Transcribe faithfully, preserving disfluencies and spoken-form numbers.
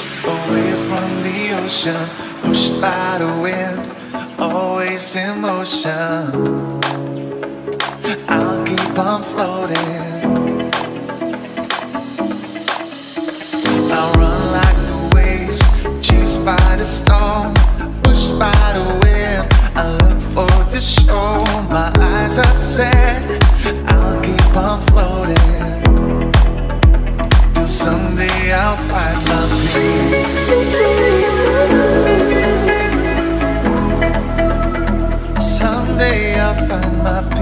waves, away from the ocean, pushed by the wind, always in motion. I'll keep on floating. I'll run like the waves, chased by the storm, pushed by the wind. I look for the shore, my eyes are set. I'll keep on floating till someday I'll find my peace. Someday I'll find my peace.